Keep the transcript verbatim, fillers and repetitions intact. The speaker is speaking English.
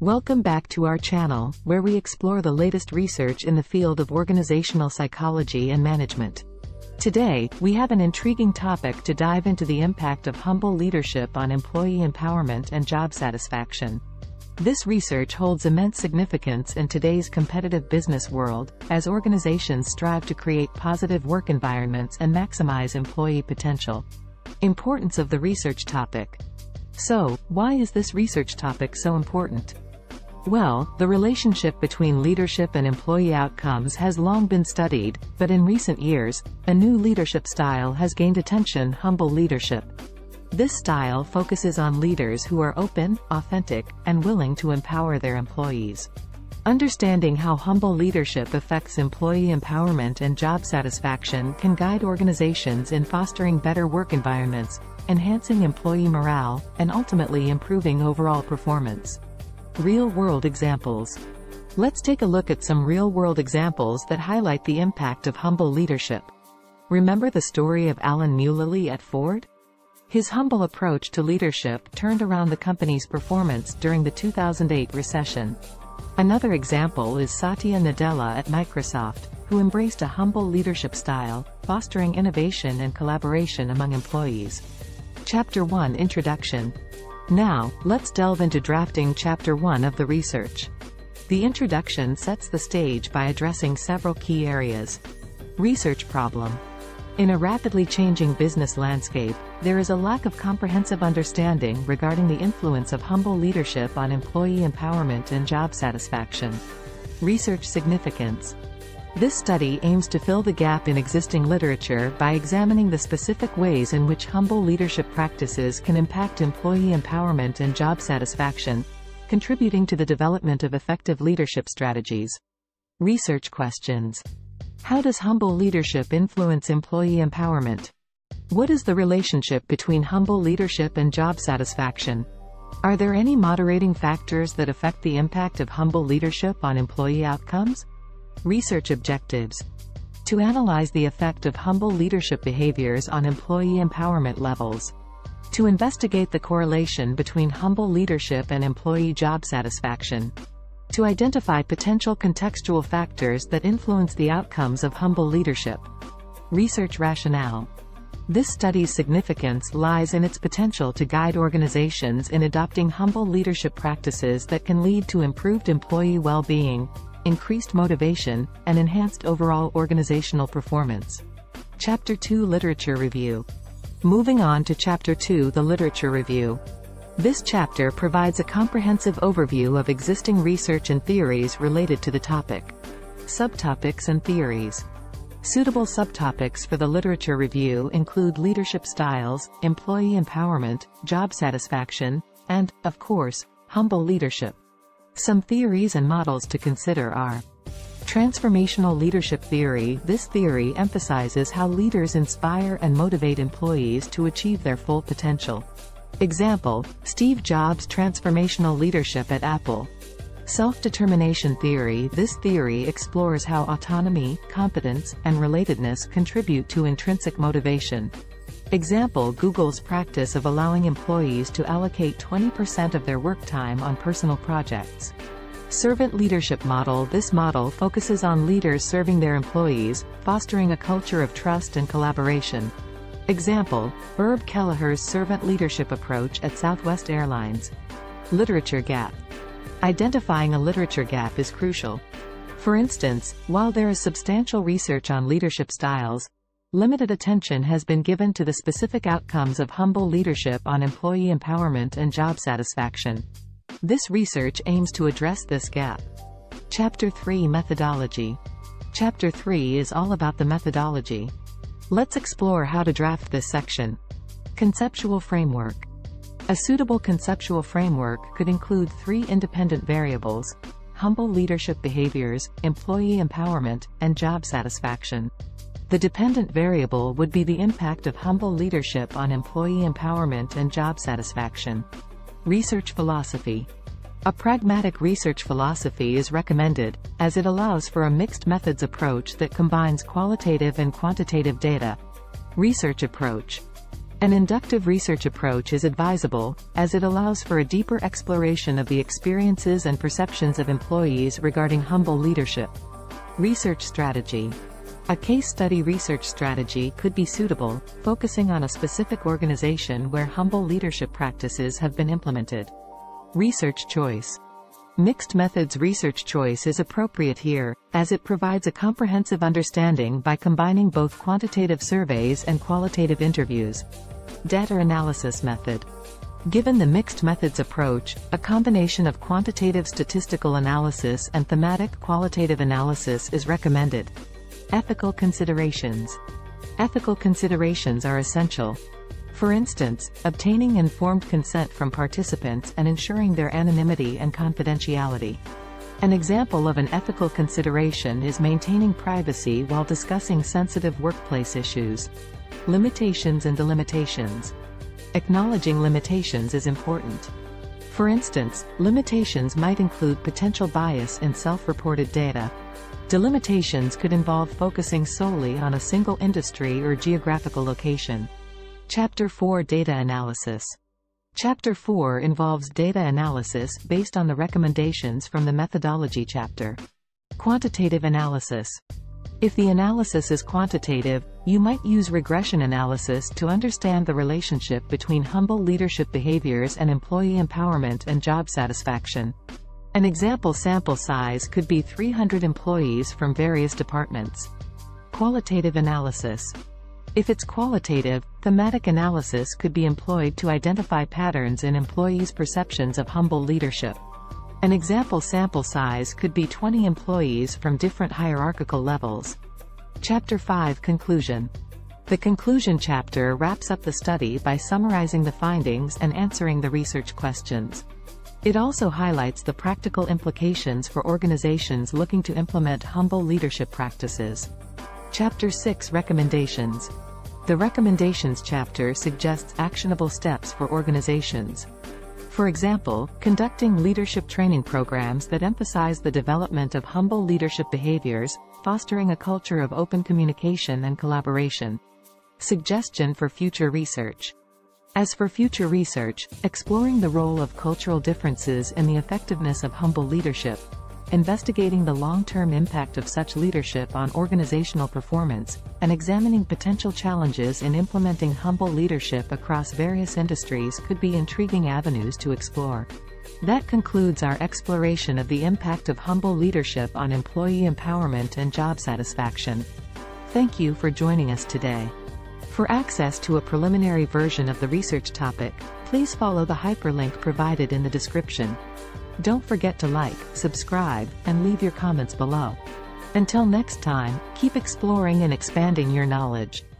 Welcome back to our channel, where we explore the latest research in the field of organizational psychology and management. Today, we have an intriguing topic to dive into: the impact of humble leadership on employee empowerment and job satisfaction. This research holds immense significance in today's competitive business world, as organizations strive to create positive work environments and maximize employee potential. Importance of the research topic. So, why is this research topic so important? Well, the relationship between leadership and employee outcomes has long been studied, but in recent years, a new leadership style has gained attention: humble leadership. This style focuses on leaders who are open, authentic, and willing to empower their employees. Understanding how humble leadership affects employee empowerment and job satisfaction can guide organizations in fostering better work environments, enhancing employee morale, and ultimately improving overall performance. Real-world examples. Let's take a look at some real-world examples that highlight the impact of humble leadership. Remember the story of Alan Mulally at Ford? His humble approach to leadership turned around the company's performance during the two thousand eight recession. Another example is Satya Nadella at Microsoft, who embraced a humble leadership style, fostering innovation and collaboration among employees. Chapter one Introduction. Now, let's delve into drafting Chapter one of the research. The introduction sets the stage by addressing several key areas. Research problem. In a rapidly changing business landscape, there is a lack of comprehensive understanding regarding the influence of humble leadership on employee empowerment and job satisfaction. Research significance. This study aims to fill the gap in existing literature by examining the specific ways in which humble leadership practices can impact employee empowerment and job satisfaction, contributing to the development of effective leadership strategies. Research questions. How does humble leadership influence employee empowerment? What is the relationship between humble leadership and job satisfaction? Are there any moderating factors that affect the impact of humble leadership on employee outcomes? Research objectives. To analyze the effect of humble leadership behaviors on employee empowerment levels. To investigate the correlation between humble leadership and employee job satisfaction. To identify potential contextual factors that influence the outcomes of humble leadership. Research rationale. This study's significance lies in its potential to guide organizations in adopting humble leadership practices that can lead to improved employee well-being, increased motivation, and enhanced overall organizational performance. Chapter two Literature Review. Moving on to Chapter two The Literature Review. This chapter provides a comprehensive overview of existing research and theories related to the topic. Subtopics and theories. Suitable subtopics for the literature review include leadership styles, employee empowerment, job satisfaction, and, of course, humble leadership. Some theories and models to consider are: transformational leadership theory. This theory emphasizes how leaders inspire and motivate employees to achieve their full potential. Example: Steve Jobs' transformational leadership at Apple. Self-determination theory. This theory explores how autonomy, competence, and relatedness contribute to intrinsic motivation. Example: Google's practice of allowing employees to allocate twenty percent of their work time on personal projects. Servant leadership model. This model focuses on leaders serving their employees, fostering a culture of trust and collaboration. Example: Herb Kelleher's servant leadership approach at Southwest Airlines. Literature gap. Identifying a literature gap is crucial. For instance, while there is substantial research on leadership styles, limited attention has been given to the specific outcomes of humble leadership on employee empowerment and job satisfaction. This research aims to address this gap. Chapter three Methodology. Chapter three is all about the methodology. Let's explore how to draft this section. Conceptual framework. A suitable conceptual framework could include three independent variables: humble leadership behaviors, employee empowerment, and job satisfaction. The dependent variable would be the impact of humble leadership on employee empowerment and job satisfaction. Research philosophy. A pragmatic research philosophy is recommended, as it allows for a mixed methods approach that combines qualitative and quantitative data. Research approach. An inductive research approach is advisable, as it allows for a deeper exploration of the experiences and perceptions of employees regarding humble leadership. Research strategy. A case study research strategy could be suitable, focusing on a specific organization where humble leadership practices have been implemented. Research choice. Mixed methods research choice is appropriate here, as it provides a comprehensive understanding by combining both quantitative surveys and qualitative interviews. Data analysis method. Given the mixed methods approach, a combination of quantitative statistical analysis and thematic qualitative analysis is recommended. Ethical considerations. Ethical considerations are essential. For instance, obtaining informed consent from participants and ensuring their anonymity and confidentiality. An example of an ethical consideration is maintaining privacy while discussing sensitive workplace issues. Limitations and delimitations. Acknowledging limitations is important. For instance, limitations might include potential bias in self-reported data. Delimitations could involve focusing solely on a single industry or geographical location. Chapter four Data Analysis. Chapter four involves data analysis based on the recommendations from the methodology chapter. Quantitative analysis. If the analysis is quantitative, you might use regression analysis to understand the relationship between humble leadership behaviors and employee empowerment and job satisfaction. An example sample size could be three hundred employees from various departments. Qualitative analysis. If it's qualitative, thematic analysis could be employed to identify patterns in employees' perceptions of humble leadership. An example sample size could be twenty employees from different hierarchical levels. Chapter five Conclusion. The conclusion chapter wraps up the study by summarizing the findings and answering the research questions. It also highlights the practical implications for organizations looking to implement humble leadership practices. Chapter six Recommendations. The Recommendations chapter suggests actionable steps for organizations. For example, conducting leadership training programs that emphasize the development of humble leadership behaviors, fostering a culture of open communication and collaboration. Suggestion for future research. As for future research, exploring the role of cultural differences in the effectiveness of humble leadership, investigating the long-term impact of such leadership on organizational performance, and examining potential challenges in implementing humble leadership across various industries could be intriguing avenues to explore. That concludes our exploration of the impact of humble leadership on employee empowerment and job satisfaction. Thank you for joining us today. For access to a preliminary version of the research topic, please follow the hyperlink provided in the description. Don't forget to like, subscribe, and leave your comments below. Until next time, keep exploring and expanding your knowledge.